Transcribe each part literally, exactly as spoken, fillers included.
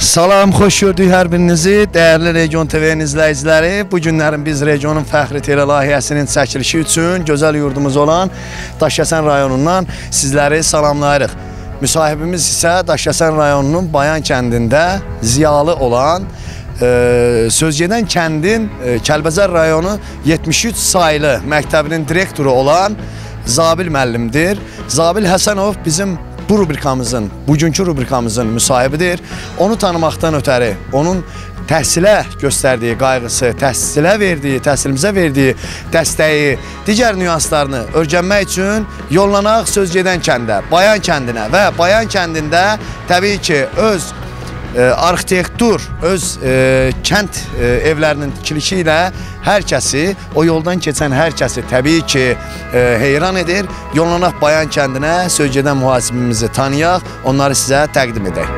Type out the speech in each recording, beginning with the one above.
Salam, xoş gördük hər birinizi, dəyərli Region T V-nin izləyiciləri. Bu günlərin biz Regionun Fəxri Tele layihəsinin çəkilişi üçün gözəl yurdumuz olan Daşkəsən rayonundan sizləri salamlayırıq. Müsahibimiz isə Daşkəsən rayonunun Bayan kəndində ziyalı olan e, Sözgedən kəndin e, Kəlbəcər rayonu yetmiş üç saylı məktəbinin direktoru olan Zabil müəllimdir. Zabil Həsənov bizim bu rubrikamızın, bugünkü rubrikamızın müsahibidir. Onu tanımaqdan ötəri, onun təhsilə göstərdiyi qayğısı, təhsilə verdiyi, təhsilimizə verdiyi dəstəyi, digər nüanslarını öyrənmək üçün yollanaq Sözgedən kəndə, Bayan kəndinə və Bayan kəndində təbii ki, öz e, arxitektur, öz e, kənd e, evlərinin tikilişi ilə hər kəsi, o yoldan keçən hər kəsi təbii ki, e, heyran edir. Yollanaq Bayan kəndinə, Sözgedən mühasibimizi tanıyaq, onları sizə təqdim edək.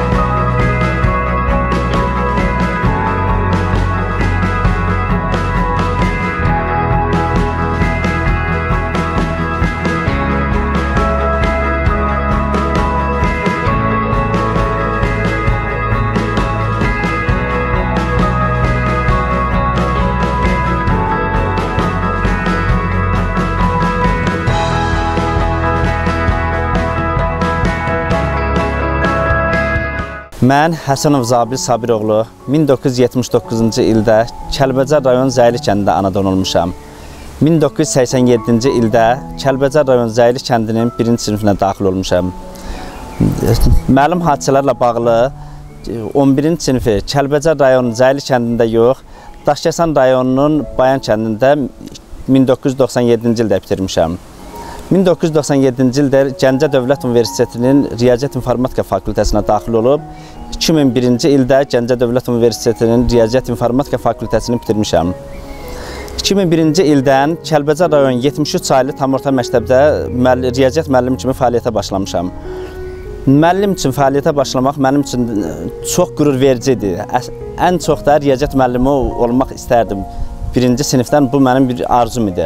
Mən Həsənov Zabil Sabiroğlu min doqquz yüz yetmiş doqquzuncu ildə Kəlbəcər rayon Zəyli kəndində anadan olmuşam. min doqquz yüz səksən yeddinci ildə Kəlbəcər rayon Zəyli kəndinin birinci sinifinə daxil olmuşam. Məlum hadisələrlə bağlı on birinci sinifi Kəlbəcər rayon Zəyli kəndində yox, Daşkəsən rayonunun Bayan kəndində min doqquz yüz doxsan yeddinci ildə bitirmişəm. min doqquz yüz doxsan yeddinci ildə Gəncə Dövlət Universitetinin Riyaziyyat İnformatika fakültəsinə daxil olub, iki min birinci ildə Gəncə Dövlət Universitetinin Riyaziyyat İnformatika fakültəsini bitirmişəm. iki min birinci ildən Kəlbəcər rayon yetmiş üç saylı tam orta məktəbdə riyaziyyat müəllimi kimi fəaliyyətə başlamışam. Müəllim üçün fəaliyyətə başlamaq mənim üçün çox qürur vericidir. Ən çox da riyaziyyat müəllimi olmaq istərdim. Birinci sinifdən bu mənim bir arzum idi.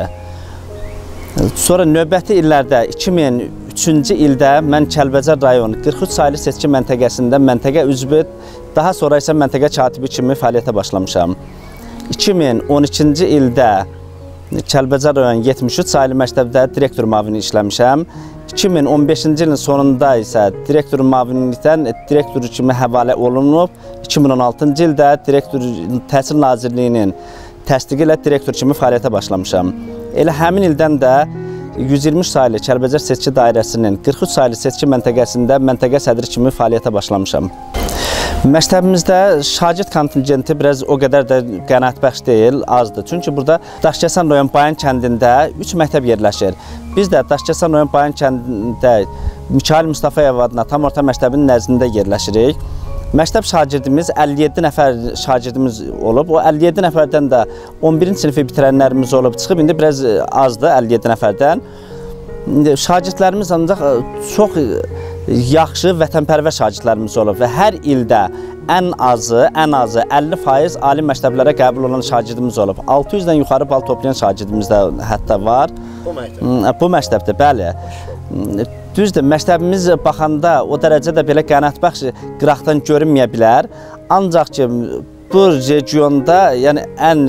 Sonra növbəti illərdə iki min üçüncü ildə mən Kəlbəcər rayon qırx üç saylı seçki məntəqəsində məntəqə üzvü, daha sonra isə məntəqə katibi kimi fəaliyyətə başlamışam. iki min on ikinci ildə Kəlbəcər rayon yetmiş üç saylı məktəbdə direktor müavini işləmişəm. iki min on beşinci ilin sonunda isə direktor müavinlikdən direktor kimi həvalə olunub. iki min on altıncı ildə direktor Təhsil Nazirliyinin təsdiqi ilə direktor kimi fəaliyyətə başlamışam. Elə həmin ildən də yüz iyirmi üç saylı Kəlbəcər seçki dairəsinin qırx üç saylı seçki məntəqəsində məntəqə sədri kimi fəaliyyətə başlamışam. Məktəbimizdə şagird kontingenti biraz o qədər də qənaətbəxş deyil, azdır. Çünki burada Daşkəsən rayon Bayan kəndində üç məktəb yerləşir. Biz də Daşkəsən rayon Bayan kəndində Mikail Mustafayev adına tam orta məktəbinin nəzdində yerləşirik. Məktəb şagirdimiz əlli yeddi nəfər şagirdimiz olub. O əlli yeddi nəfərdən də on birinci sinifi bitirənlərimiz olub. Çıxıb indi biraz azdır əlli yeddi nəfərdən. Şagirdlərimiz ancaq çox yaxşı vətənpərvər şagirdlərimiz olub və hər ildə ən azı, ən azı əlli faiz ali məktəblərə qəbul olan şagirdimiz olub. altı yüzdən yuxarı bal toplayan şagirdimiz də hətta var. Bu məktəbdə? Bu məktəbdə, bəli. Düzdür, məktəbimiz baxanda o dərəcədə belə qənaətbəxş qıraqdan görünməyə bilər. Ancaq ki, bu regionda yəni, ən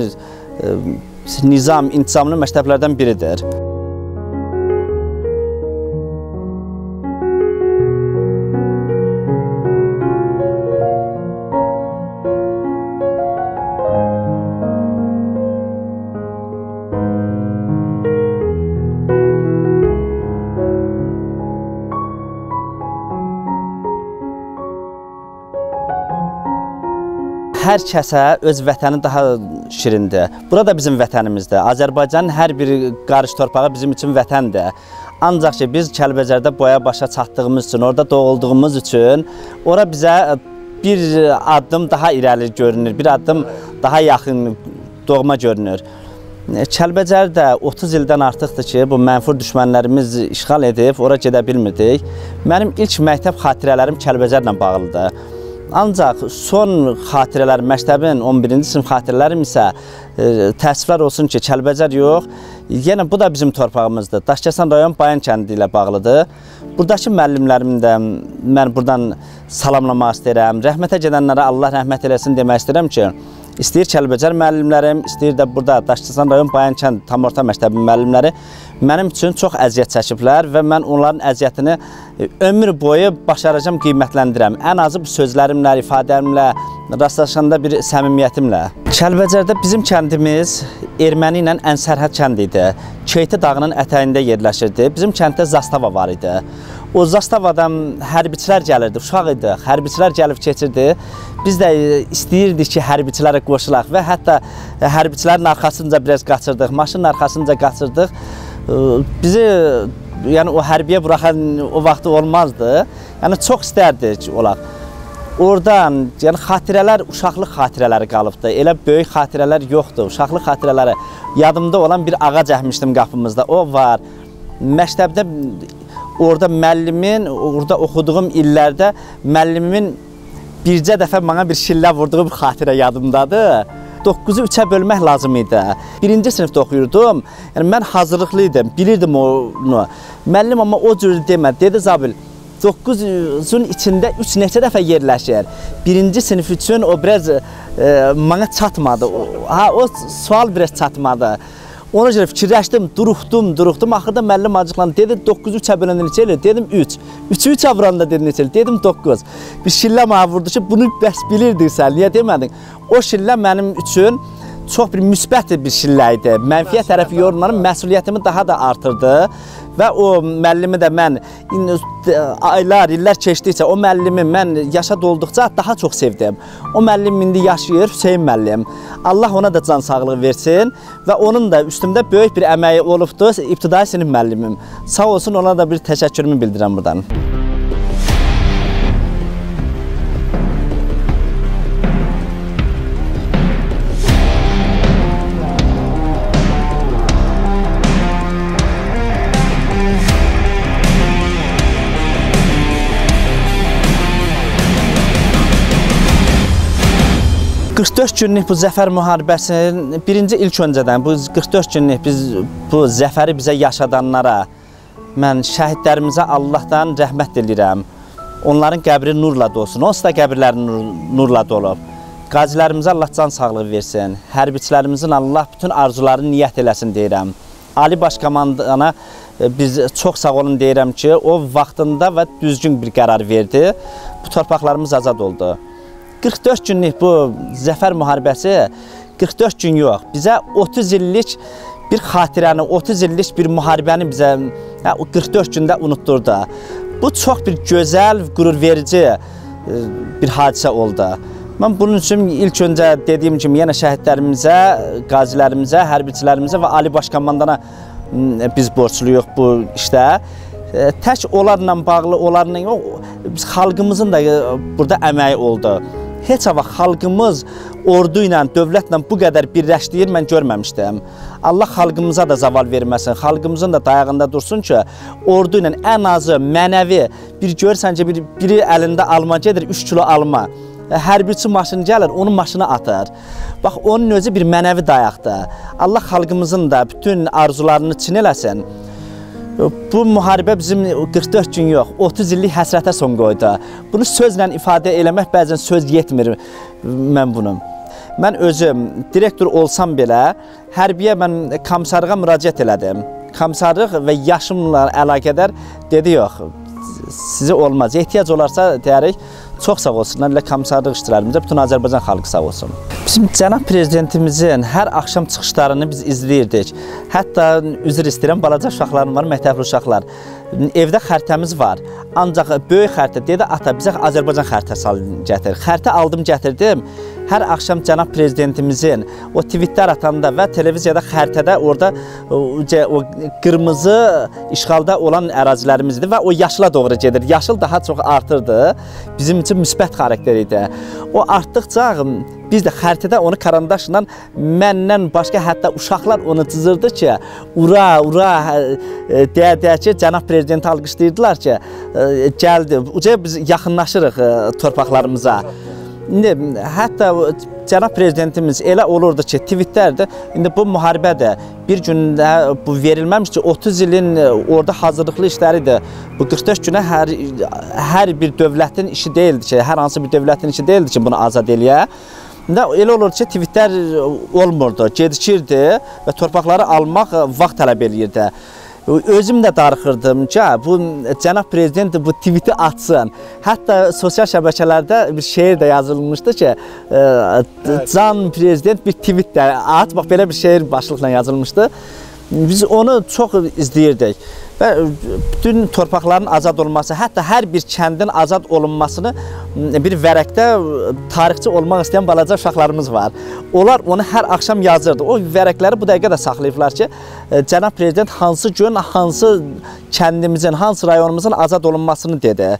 e, nizam, intizamlı məktəblərdən biridir. Hər kəsə öz vətəni daha şirindir. Burada bizim vətənimizdir. Azərbaycanın hər bir qarış torpağı bizim üçün vətəndir. Ancaq ki, biz Kəlbəcərdə boya başa çatdığımız üçün, orada doğulduğumuz üçün, ora bizə bir addım daha irəli görünür, bir addım daha yaxın doğma görünür. Kəlbəcərdə otuz ildən artıqdır ki, bu mənfur düşmənlərimiz işğal edib, ora gedə bilmirdik. Mənim ilk məktəb xatirələrim Kəlbəcərlə bağlıdır. Ancaq son xatirələr, məktəbin on birinci sinif xatirələrim isə e, təəssüflər olsun ki, Kəlbəcər yox, yenə bu da bizim torpağımızdır. Daşkəsən rayon Bayan kəndi ilə bağlıdır. Buradakı müəllimlərimi də mən buradan salamlamaq istəyirəm. Rəhmətə gedənlərə Allah rəhmət eləsin demək istəyirəm ki, istəyir Kəlbəcər müəllimlərim, istəyir də burada Daşkəsən rayon Bayankənd tam orta məktəbi müəllimləri mənim üçün çox əziyyət çəkiblər və mən onların əziyyətini ömür boyu başaracağım, qiymətləndirəm. Ən azı bu sözlərimlə, ifadələrimlə, rastlaşanda bir səmimiyyətimlə. Kəlbəcərdə bizim kəndimiz erməni ilə ən sərhəd kənd idi. Keyti dağının ətəyində yerləşirdi. Bizim kənddə zastava var idi. O zastavadan hərbiçilər gəlirdi, uşaq idi, hərbiçilər gəlib keçirdi. Biz də istəyirdik ki, hərbiçilərə qoşulaq və hətta hərbiçilərin arxasınca biraz qaçırdıq, maşının arxasınca qaçırdıq. Bizi yəni, o hərbiyə buraxan o vaxtı olmazdı. Yəni, çox istərdik olaq. Oradan yəni, xatirələr, uşaqlıq xatirələri qalıbdı. Elə böyük xatirələr yoxdur, uşaqlıq xatirələri. Yadımda olan bir ağac əkmişdim qapımızda, o var. Məktəbdə orada müəllimin, orada oxuduğum illərdə müəllimimin bircə dəfə mənə bir şillə vurduğu bir xatirə yadımdadır. doqquzu üçə bölmək lazım idi. Birinci sinifdə oxuyurdum, yəni mən hazırlıqlı idim, bilirdim onu. Müəllim amma o cür demədi, dedi Zabil, doqquzun içində üç neçə dəfə yerləşir. Birinci sinif üçün o biraz e, mənə çatmadı, ha, o sual biraz çatmadı. Ona görə fikirləşdim, duruxdum, duruxdum. Axırda müəllim acıqlandı, dedi doqquzu üçə böləndə neçə elə? Dedim üç. üçü üçə vuranda dedi neçə elə? Dedim doqquz. Bir şillə mənə vurdu ki, bunu bəs bilirdin sən, niyə demədin? O şillə mənim üçün çox bir müsbət bir şillə idi. Mənfiyyət tərəfi yorumlarım məsuliyyətimi daha da artırdı. Və o müəllimi də mən aylar, illər keçdikcə o müəllimi mən yaşa dolduqca daha çox sevdim. O müəllim indi yaşayır, Hüseyin müəllim. Allah ona da can sağlığı versin və onun da üstümdə böyük bir əməyi olubdu, ibtidai sinif müəllimim. Sağ olsun, ona da bir təşəkkürümü bildirəm buradan. qırx dörd günlük bu zəfər müharibəsinin birinci ilk öncədən bu qırx dörd günlük biz bu zəfəri bizə yaşadanlara mən şəhidlərimizə Allahdan rəhmət diləyirəm. Onların qəbri nurla dolsun. Onsuz da qəbirləri nur, nurla dolub. Qazilərimizə Allah can sağlığı versin. Hərbiçilərimizin Allah bütün arzularını niyyət eləsin deyirəm. Ali Başkomandana biz çox sağ olun deyirəm ki, o vaxtında və düzgün bir qərar verdi. Bu torpaqlarımız azad oldu. qırx dörd günlük bu zəfər müharibəsi qırx dörd gün yox, bizə otuz illik bir xatirəni, otuz illik bir müharibəni bizə qırx dörd gündə unutturdu. Bu çox bir gözəl, qürurverici bir hadisə oldu. Mən bunun üçün ilk öncə dediyim kimi yenə şəhidlərimizə, qazilərimizə, hərbiçilərimizə və Ali Başkomandana biz borçluyuq bu işdə. Tək onlarla bağlı, onlarla yox, biz xalqımızın da burada əməyi oldu. Heç vaxt xalqımız ordu ilə, dövlətlə bu qədər birləşdiyir mən görməmişdim. Allah xalqımıza da zaval verməsin, xalqımızın da dayağında dursun ki, ordu ilə ən azı mənəvi bir görürsən ki, bir, biri əlində alma gedir, üç kilo alma. Hərbiçi maşın gəlir, onun maşını atır. Bax, onun özü bir mənəvi dayaqdır. Allah xalqımızın da bütün arzularını çin eləsin. Bu müharibə bizim qırx dörd gün yox, otuz illik həsrətə son qoydu. Bunu sözlə ifadə eləmək bəzən söz yetmir mən bunu. Mən özüm direktor olsam belə, hərbiyə mən komissarlığa müraciət elədim. Komissarlıq və yaşımla əlaqədar dedi yox, sizi olmaz. Ehtiyac olarsa deyərik, çox sağ olsunlar, elə komissarlıq işçilərimizə, bütün Azərbaycan xalqı sağ olsun. Bizim cənab prezidentimizin hər axşam çıxışlarını biz izləyirdik. Hətta üzr istəyirəm, balaca uşaqlarım var, məktəbli uşaqlar. Evdə xəritəmiz var, ancaq böyük xəritə dedi, ata bizə Azərbaycan xəritəsi gətir. Xəritə aldım, gətirdim. Hər axşam cənab prezidentimizin o tweetlər atanda və televiziyada xəritədə orada o qırmızı işğalda olan ərazilərimizdir və o yaşıla doğru gedir. Yaşıl daha çox artırdı, bizim üçün müsbət xarakter idi. O artdıqca biz də xəritədə onu karandaşla məndən başqa hətta uşaqlar onu cızırdı ki, ura, ura deyə-deyə ki, cənab prezidenti alqışlayırdılar ki, gəldi. Uca biz yaxınlaşırıq torpaqlarımıza. İndi hətta cənab prezidentimiz elə olurdu ki, tweetlərdə indi bu müharibə də bir gündə bu verilməmiş ki, otuz ilin orada hazırlıqlı işləridir. Bu qırx dörd günə hər hər bir dövlətin işi deyildi ki, hər hansı bir dövlətin işi deyildi ki, bunu azad eləyə. İndi elə olurdu ki, tweetlər olmurdu, gecikirdi və torpaqları almaq vaxt tələb eləyirdi. Özüm də darıxırdım ki, bu cənab prezident bu tweeti atsın. Hətta sosial şəbəkələrdə bir şeir də yazılmışdı ki, can prezident bir tweet də at, bax belə bir şeir başlıqla yazılmışdı. Biz onu çox izləyirdik və bütün torpaqların azad olması, hətta hər bir kəndin azad olunmasını bir vərəqdə tarixçi olmaq istəyən balaca uşaqlarımız var. Onlar onu hər axşam yazırdı. O vərəqləri bu dəqiqə də saxlayıblar ki, cənab prezident hansı gün, hansı kəndimizin, hansı rayonumuzun azad olunmasını dedi.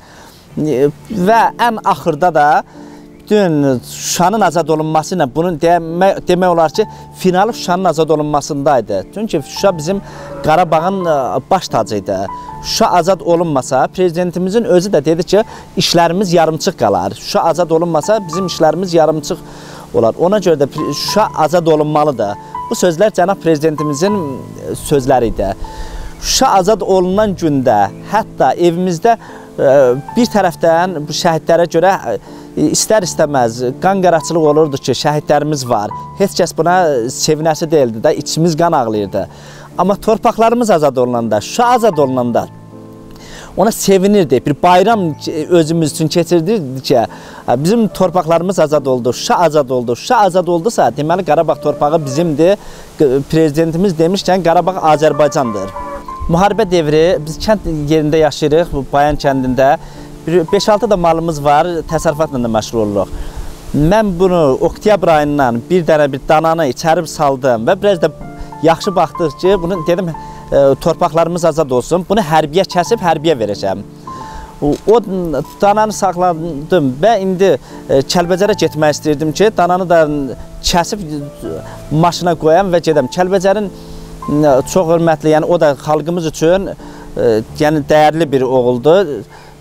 Və ən axırda da bütün Şuşanın azad olunması ilə bunun demək, demək olar ki, finali Şuşanın azad olunmasındaydı. Çünki Şuşa bizim Qarabağın baş tacıydı. Şuşa azad olunmasa, prezidentimizin özü də dedi ki, işlərimiz yarımçıq qalar. Şuşa azad olunmasa, bizim işlərimiz yarımçıq olar. Ona görə də Şuşa azad olunmalıdır. Bu sözlər cənab prezidentimizin sözləri idi. Şuşa azad olunan gündə, hətta evimizdə bir tərəfdən bu şəhidlərə görə İstər-istəməz qan qaraçılıq olurdu ki, şəhidlərimiz var. Heç kəs buna sevinəsi deyildi də, içimiz qan ağlayırdı. Amma torpaqlarımız azad olunanda, Şuşa azad olunanda ona sevinirdi. Bir bayram özümüz üçün keçirdirdi ki, bizim torpaqlarımız azad oldu, Şuşa azad oldu. Şuşa azad oldusa, deməli Qarabağ torpağı bizimdir. Prezidentimiz demişkən, Qarabağ Azərbaycandır. Müharibə devri, biz kənd yerində yaşayırıq, Bayan kəndində. beş altı da malımız var, təsərrüfatla da məşğul oluruq. Mən bunu oktyabr ayından bir dənə bir dananı içərib saldım və biraz da yaxşı baxdıq ki, bunu dedim, e, torpaqlarımız azad olsun, bunu hərbiyə kəsib hərbiyə verəcəm. O, o dananı saxladım və indi e, Kəlbəcərə getmək istəyirdim ki, dananı da kəsib maşına qoyam və gedəm. Kəlbəcərin e, çox hörmətli, yəni o da xalqımız üçün e, yəni dəyərli bir oğuldur.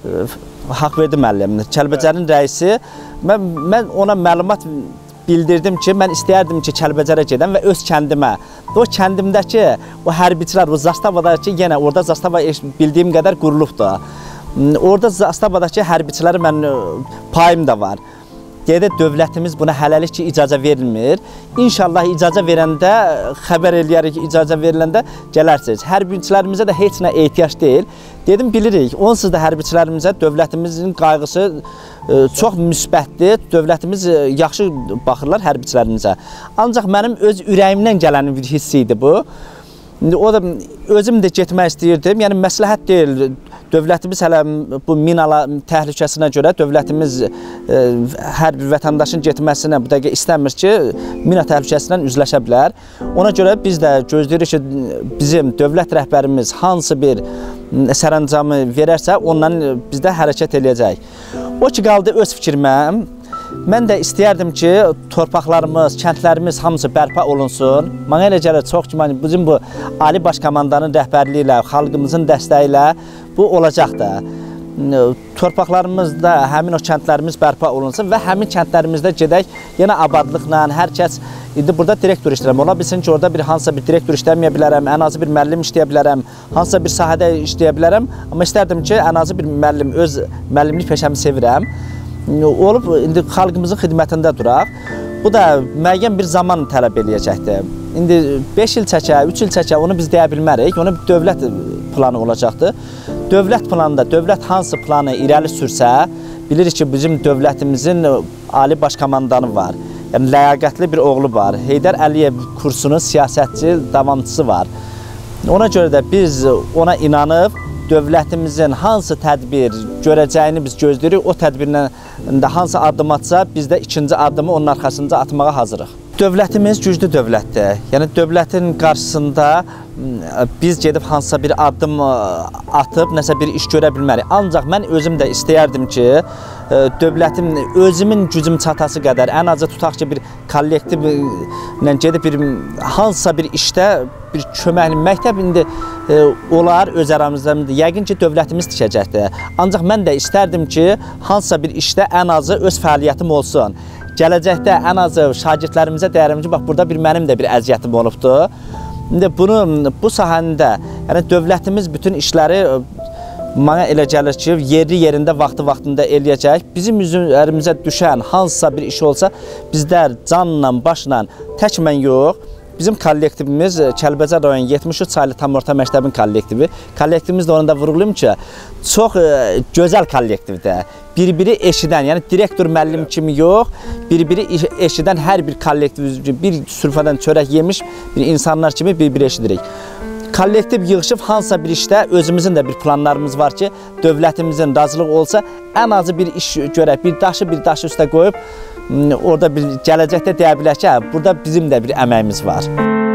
Haqq verdi müəllim. Kəlbəcərin rəisi, mən, mən ona məlumat bildirdim ki, mən istəyərdim ki, Kəlbəcərə gedəm və öz kəndimə. O kəndimdəki o hərbiçilər, o zastavadakı, yenə orada zastava bildiyim qədər qurulubdur. Orada zastavadakı hərbiçiləri mən payım da var. Dedi, dövlətimiz buna hələlik ki, icazə verilmir. İnşallah icazə verəndə, xəbər eləyərik ki, icazə veriləndə gələrsiniz. Hərbiçilərimizə də heç nə ehtiyac deyil. Dedim, bilirik, onsuz da hərbiçilərimizə dövlətimizin qayğısı e, çox müsbətdir. Dövlətimiz e, yaxşı baxırlar hərbiçilərimizə. Ancaq mənim öz ürəyimdən gələn bir hissi idi bu. O da özüm də getmək istəyirdim. Yəni, məsləhət deyil. Dövlətimiz hələ bu minala təhlükəsinə görə dövlətimiz e, hər bir vətəndaşın getməsinə bu dəqiqə istəmir ki, mina təhlükəsindən üzləşə bilər. Ona görə biz də gözləyirik ki, bizim dövlət rəhbərimiz hansı bir sərəncamı verərsə, ondan biz də hərəkət eləyəcək. O ki, qaldı öz fikrimə. Mən də istəyərdim ki, torpaqlarımız, kəndlərimiz hamısı bərpa olunsun. Mənə elə gəlir, çox ki, bizim bu Ali Baş Komandanın rəhbərliyi ilə, xalqımızın dəstəyi ilə bu olacaqdır. Torpaqlarımızda həmin o kəndlərimiz bərpa olunsun və həmin kəndlərimizdə gedək yenə abadlıqla, hər kəs, indi burada direktor işləyirəm. Ola bilsin ki, orada bir hansısa bir direktor işləməyə bilərəm, ən azı bir müəllim işləyə bilərəm, hansısa bir sahədə işləyə bilərəm. Amma istərdim ki, ən azı bir müəllim, öz müəllimlik peşəmi sevirəm. Olub, indi xalqımızın xidmətində duraq. Bu da müəyyən bir zaman tələb eləyəcəkdir. İndi beş il çəkə, üç il çəkə, onu biz deyə bilmərik. Onu bir dövlət planı olacaqdır. Dövlət planında, dövlət hansı planı irəli sürsə, bilirik ki, bizim dövlətimizin Ali Baş Komandanı var. Yəni, ləyaqətli bir oğlu var. Heydər Əliyev kursunun siyasətçi, davamçısı var. Ona görə də biz ona inanıb, dövlətimizin hansı tədbir görəcəyini biz gözləyirik, o tədbirlə də hansı addım atsa, biz də ikinci addımı onun arxasında atmağa hazırıq. Dövlətimiz güclü dövlətdir. Yəni, dövlətin qarşısında biz gedib hansısa bir addım atıb, nəsə bir iş görə bilmərik. Ancaq mən özüm də istəyərdim ki, dövlətim özümün gücüm çatası qədər ən azı tutaq ki bir kollektivlə gedib bir hansısa bir işdə bir köməkli məktəb indi e, olar öz aramızda yəqin ki dövlətimiz tikəcəkdir. Ancaq mən də istərdim ki hansısa bir işdə ən azı öz fəaliyyətim olsun. Gələcəkdə ən azı şagirdlərimizə deyərəm ki, bax burada bir mənim də bir əziyyətim olubdu. İndi bunu bu sahəndə, yəni dövlətimiz bütün işləri mənə elə gəlir ki, yerli yerində vaxtı vaxtında eləyəcək. Bizim üzərimizə düşən hansısa bir iş olsa, bizlər canla, başla, tək mən yox. Bizim kollektivimiz Kəlbəcər rayon yetmiş üç saylı tam orta məktəbin kollektivi. Kollektivimiz də onda vurğulayım ki, çox e, gözəl kollektivdir. Bir-biri eşidən, yəni direktor müəllim kimi yox, bir-biri eşidən hər bir kollektiv, bir sürfədən çörək yemiş bir insanlar kimi bir-biri eşidirik. Kollektiv yığışıb hansısa bir işdə özümüzün də bir planlarımız var ki, dövlətimizin razılığı olsa, ən azı bir iş görək, bir daşı bir daşı üstə qoyub, orada bir gələcəkdə deyə bilər ki, burada bizim də bir əməyimiz var.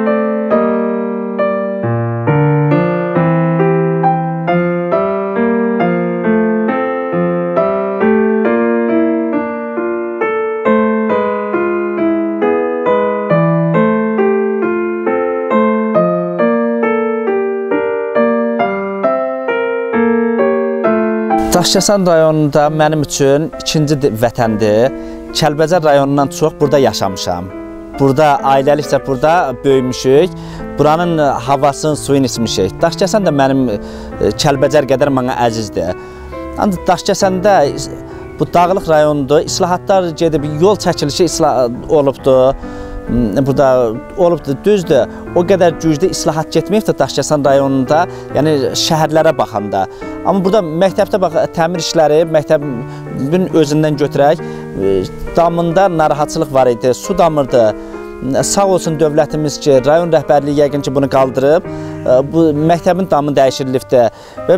Daşkəsən rayonunda mənim üçün ikinci vətəndir. Kəlbəcər rayonundan çox burada yaşamışam. Burada ailəlikcə burada böyümüşük. Buranın havasını, suyunu içmişik. Daşkəsən də mənim Kəlbəcər qədər mənə əzizdir. Ancaq Daşkəsəndə bu dağlıq rayondur. İslahatlar gedib, yol çəkilişi olubdur. Burada olubdur, düzdür. O qədər güclü islahat getməyibdir Daşkəsən rayonunda, yəni şəhərlərə baxanda. Amma burada məktəbdə bax, təmir işləri, məktəbin özündən götürək, damında narahatçılıq var idi, su damırdı. Sağ olsun dövlətimiz ki, rayon rəhbərliyi yəqin ki bunu qaldırıb, bu məktəbin damı dəyişirilibdir və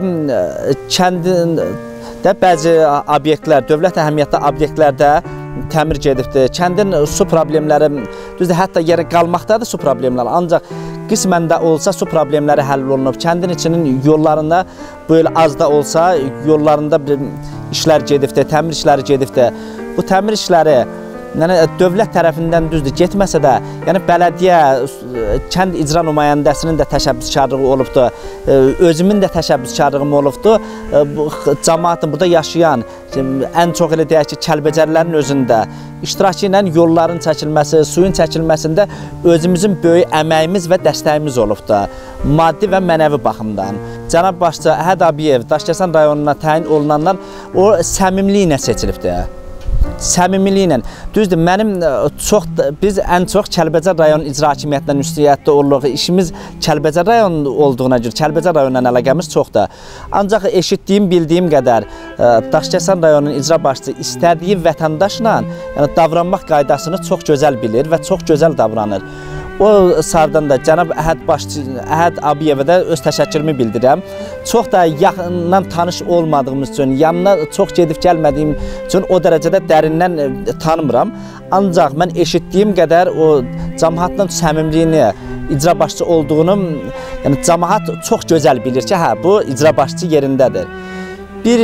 kəndində bəzi obyektlər, dövlət əhəmiyyətli obyektlərdə təmir gedibdir. Kəndin su problemləri, düzdür, hətta yerə qalmaqdadır su problemləri, ancaq qismən də olsa su problemləri həll olunub. Kəndin içinin yollarında böyle az da olsa yollarında bir işlər gedibdir, təmir işləri gedibdir. Bu təmir işləri yəni dövlət tərəfindən düzdür getməsə də, yəni bələdiyyə, kənd icra nümayəndəsinin də təşəbbüskarlığı olubdur, özümün də təşəbbüskarlığım olubdur. Bu cəmaatın burada yaşayan, ən çox elə deyək ki, Kəlbəcərlərin özündə iştirakı ilə yolların çəkilməsi, suyun çəkilməsində özümüzün böyük əməyimiz və dəstəyimiz olubdur, maddi və mənəvi baxımdan. Cənab başçı Əhəd Abiyev Daşkəsən rayonuna təyin olunandan o səmimliyinə seçilibdir. Səmimiliklə. Düzdür, mənim çox, biz ən çox Kəlbəcər rayon icra hakimiyyətindən müstəyiyyətdə oluruq. İşimiz Kəlbəcər rayon olduğuna görə, Kəlbəcər rayonundan əlaqəmiz çoxdur. Ancaq eşitdiyim, bildiyim qədər Daşkəsən rayonunun icra başçısı istədiyi vətəndaşla yəni, davranmaq qaydasını çox gözəl bilir və çox gözəl davranır. O sardan da cənab Əhəd başçı, Əhəd Abiyevə də öz təşəkkürümü bildirirəm. Çox da yaxından tanış olmadığımız üçün, yanına çox gedib gəlmədiyim üçün o dərəcədə dərindən tanımıram. Ancaq mən eşitdiyim qədər o cəmaatla səmimliyini, icra başçı olduğunu, yəni cəmaat çox gözəl bilir ki, hə, bu icra başçı yerindədir. Bir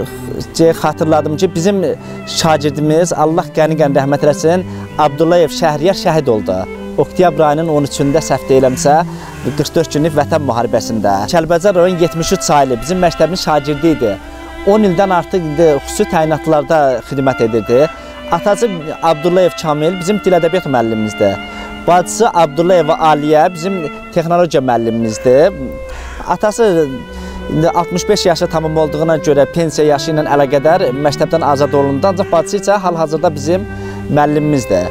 şey xatırladım ki, bizim şagirdimiz, Allah qəni-qəni rəhmət eləsin, Abdullayev Şəhriyar şəhid oldu. Oktyabr ayının on üçündə səhv deyiləmsə, qırx dörd günlük vətən müharibəsində. Kəlbəcər rayon yetmiş üç saylı bizim məktəbin şagirdi idi. on ildən artıq xüsusi təyinatlarda xidmət edirdi. Atası Abdullayev Kamil bizim dil ədəbiyyat müəllimimizdir. Bacısı Abdullayeva Aliyə bizim texnologiya müəllimimizdir. Atası altmış beş yaşı tamam olduğuna görə pensiya yaşı ilə əlaqədar məktəbdən azad olundu, ancaq bacısı isə hal-hazırda bizim müəllimimizdir.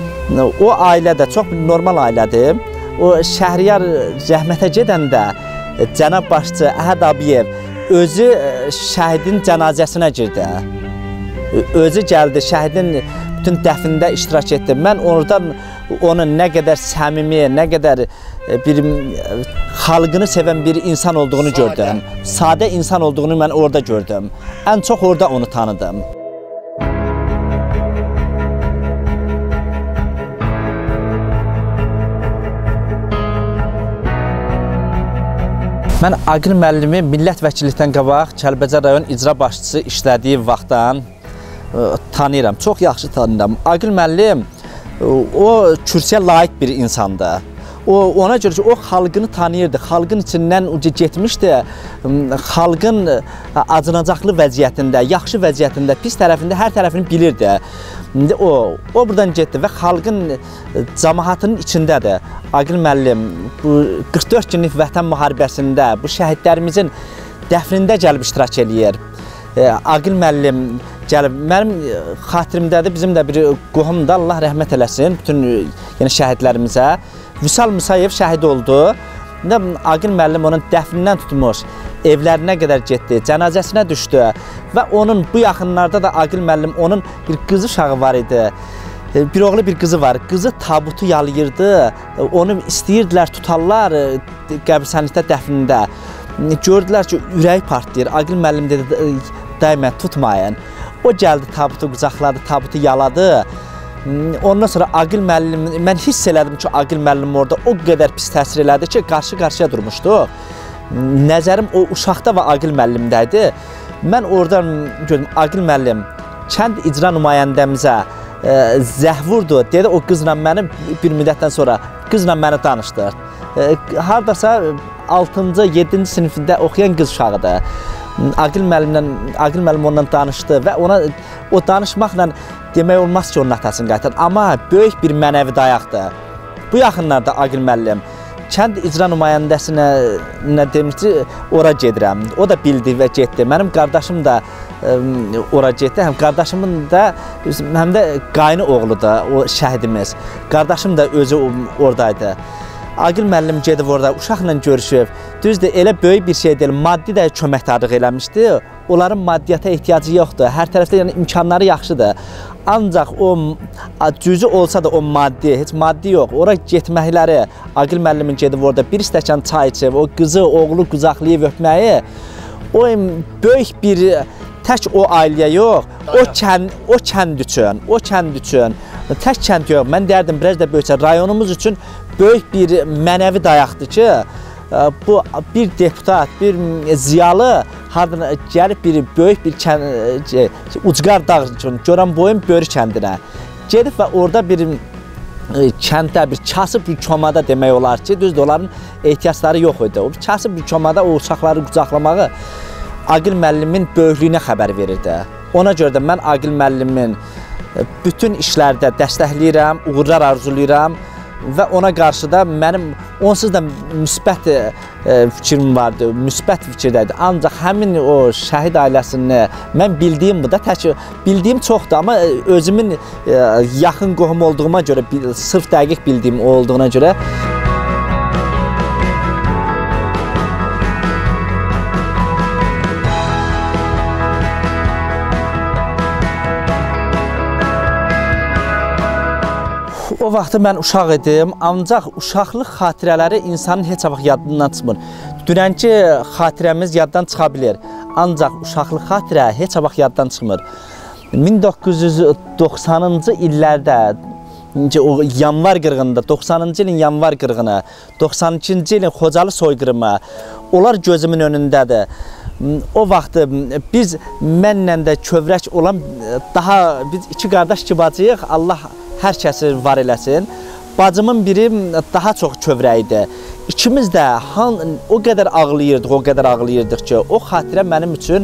O ailə də çox normal ailədir. O Şəhriyar rəhmətə gedəndə cənab başçı Əhəd Abiyev özü şəhidin cənazəsinə girdi. Özü gəldi, şəhidin bütün dəfnində iştirak etdi. Mən oradan onun nə qədər səmimi, nə qədər bir xalqını sevən bir insan olduğunu gördüm. Sadə insan olduğunu mən orada gördüm. Ən çox orada onu tanıdım. Mən Aqil müəllimi millət vəkillikdən qabaq Kəlbəcər rayon icra başçısı işlədiyi vaxtdan tanıyıram, çox yaxşı tanıyıram. Aqil müəllim o kürsüyə layiq bir insandır. O, ona görə ki, o xalqını tanıyırdı, xalqın içindən uca getmişdi, xalqın acınacaqlı vəziyyətində, yaxşı vəziyyətində, pis tərəfində, hər tərəfini bilirdi. O, o buradan getdi və xalqın cəmaatının içindədir. Aqil müəllim bu qırx dörd günlük vətən müharibəsində, bu şəhidlərimizin dəfnində gəlib iştirak eləyir. Aqil müəllim gəlib, mənim xatirimdədir, bizim də bir qohumda, Allah rəhmət eləsin, bütün yəni, şəhidlərimizə. Vüsal Musayev şəhid oldu. Aqil müəllim onun dəfnindən tutmuş, evlərinə qədər getdi, cənazəsinə düşdü və onun bu yaxınlarda da Aqil müəllim, onun bir qızı uşağı var idi. Bir oğlu, bir qızı var. Qızı tabutu yalayırdı, onu istəyirdilər, tutarlar qəbirstanlıqda dəfnində. Gördülər ki, ürəyi partlayır. Aqil müəllim dedi, daimən tutmayın. O gəldi, tabutu qucaqladı, tabutu yaladı. Ondan sonra Aqil müəllim, mən hiss elədim ki, Aqil müəllim orada o qədər pis təsir elədi ki, qarşı-qarşıya durmuşdu. Nəzərim o uşaqda və Aqil müəllimdə idi. Mən oradan gördüm, Aqil müəllim kənd icra nümayəndəmizə e, zəhvurdu, dedi, o qızla məni bir müddətdən sonra qızla məni danışdır. E, haradasa altıncı, yeddinci sinifində oxuyan qız uşağıdır. Aqil müəllimlə, Aqil müəllim onunla danışdı və ona o danışmaqla demək olmaz ki, onun atasını qaytar. Amma böyük bir mənəvi dayaqdır. Bu yaxınlarda Aqil müəllim kənd icra nümayəndəsinə demişdi, ora gedirəm. O da bildi və getdi. Mənim qardaşım da ə, ora getdi. Həm qardaşımın da, həm də qaynı oğludur o şəhidimiz. Qardaşım da özü oradaydı. Aqil müəllim gedib orada uşaqla görüşüb. Düzdür, elə böyük bir şey deyil, maddi də köməkdarlıq eləmişdi. Onların maddiyyata ehtiyacı yoxdur. Hər tərəfdə yəni, imkanları yaxşıdır. Ancaq o cüzü olsa da o maddi, heç maddi yox. Ora getməkləri, Aqil müəllimin gedib orada bir stəkan çay içib, o qızı, oğlu qucaqlayıb öpməyi, o böyük bir, tək o ailəyə yox, o kənd, o kənd üçün, o kənd üçün, tək kənd yox, mən deyərdim, biraz da böyüksə, rayonumuz üçün böyük bir mənəvi dayaqdır ki, bu bir deputat, bir ziyalı hardan gəlib bir böyük bir ucqar dağ üçün, görən boyun Böyür kəndinə gedib və orada bir kənddə, bir kasıb bir komada demək olar ki, düzdür, onların ehtiyacları yox idi. O kasıb bir komada o uşaqları qucaqlamağı Aqil müəllimin böyüklüyünə xəbər verirdi. Ona görə də mən Aqil müəllimin bütün işlərdə dəstəkləyirəm, uğurlar arzulayıram. Və ona qarşı da mənim onsuz da müsbət e, fikrim vardı, müsbət fikirdəydi. Ancaq həmin o şəhid ailəsini mən bildiyim bu da, tək bildiyim çoxdur, amma özümün e, yaxın qohum olduğuma görə, sırf dəqiq bildiyim o olduğuna görə. O vaxtı mən uşaq idim, ancaq uşaqlıq xatirələri insanın heç vaxt yadından çıxmır. Dünənki xatirəmiz yaddan çıxa bilir, ancaq uşaqlıq xatirə heç vaxt yaddan çıxmır. min doqquz yüz doxsanıncı illərdə, o yanvar qırğınında, doxsanıncı ilin yanvar qırğını, doxsan ikinci ilin Xocalı soyqırımı, onlar gözümün önündədir. O vaxt biz mənlə də kövrək olan, daha biz iki qardaş ki bacıyıq, Allah hər kəsi var eləsin. Bacımın biri daha çox kövrək idi. İkimiz də o qədər ağlayırdıq, o qədər ağlayırdıq ki, o xatirə mənim üçün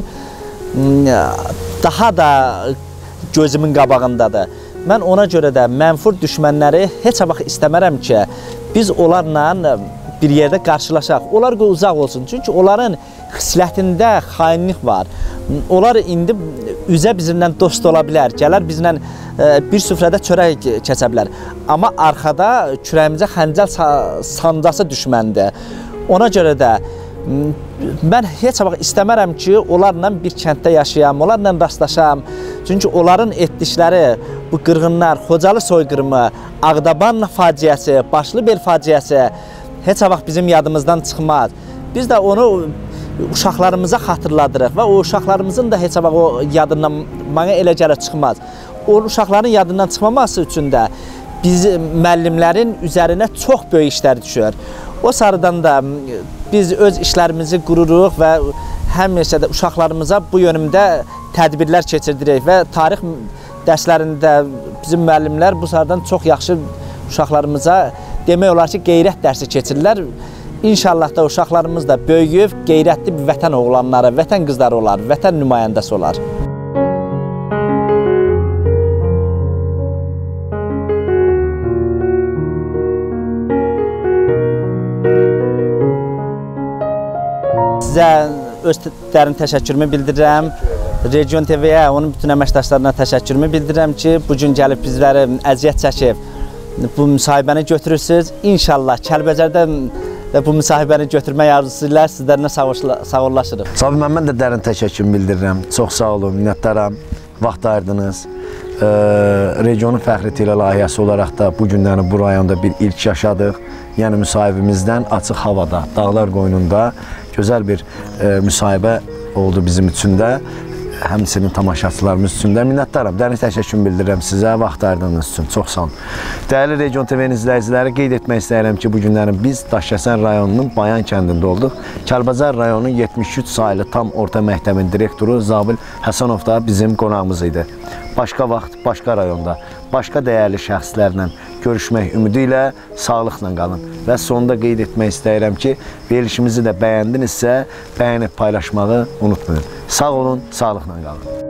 daha da gözümün qabağındadır. Mən ona görə də mənfur düşmənləri heç vaxt istəmərəm ki, biz onlarla bir yerdə qarşılaşaq. Onlar uzaq olsun, çünki onların xislətində xainlik var. Onlar indi üzə bizimlə dost ola bilər, gələr bizimlə bir süfrədə çörək keçə bilər. Amma arxada kürəyimizə xəncəl sancası düşməndir. Ona görə də mən heç vaxt istəmərəm ki, onlarla bir kənddə yaşayam, onlarla rastlaşam. Çünki onların etdikləri, bu qırğınlar, Xocalı soyqırımı, Ağdaban faciəsi, Başlıbel faciəsi heç vaxt bizim yadımızdan çıxmaz. Biz də onu uşaqlarımıza xatırladırıq və o uşaqlarımızın da heç vaxt o yadından mənə elə gələ çıxmaz. O uşaqların yadından çıxmaması üçün də biz müəllimlərin üzərinə çox böyük işlər düşür. O sarıdan da biz öz işlərimizi qururuq və həmişə də uşaqlarımıza bu yönümdə tədbirlər keçirdirik və tarix dərslərində bizim müəllimlər bu sahadan çox yaxşı uşaqlarımıza demək olar ki, qeyrət dərsi keçirirlər. İnşallah da uşaqlarımız da böyüyüb, qeyrətli bir vətən oğlanları, vətən qızları olar, vətən nümayəndəsi olar. Sizə öz dərin təşəkkürümü bildirirəm. Region T V-yə, onun bütün əməkdaşlarına təşəkkürümü bildirirəm ki, bugün gəlib bizləri əziyyət çəkib bu müsahibəni götürürsünüz. İnşallah Kəlbəcərdə bu müsahibəni götürmək arzusu ilə sizlərlə sağollaşırıq. Sabir, mən, mən də dərin təşəkkür bildirirəm. Çox sağ olun, minnətdaram. Vaxt ayırdınız. Ee, regionun fəxri tele layihəsi olaraq da bu günləri bu rayonda bir ilk yaşadıq. Yəni müsahibimizdən açıq havada, dağlar qoynunda gözəl bir e, müsahibə oldu bizim üçün də. Həmçinin tamaşaçılarımız üçün də minnətdaram. Dərin təşəkkür bildirirəm sizə, vaxt ayırdığınız üçün. Çox sağ olun. Dəyərli Region T V-nin izləyiciləri, qeyd etmək istəyirəm ki, bu günlərin biz Daşkəsən rayonunun Bayan kəndində olduq. Kəlbəcər rayonunun yetmiş üç saylı tam orta məktəbin direktoru Zabil Həsənov da bizim qonağımız idi. Başqa vaxt, başqa rayonda, başqa dəyərli şəxslərlə görüşmək ümidi ilə sağlıqla qalın. Və sonunda qeyd etmək istəyirəm ki, verilişimizi də bəyəndinizsə, bəyənib paylaşmağı unutmayın. Sağ olun, sağlıqla qalın.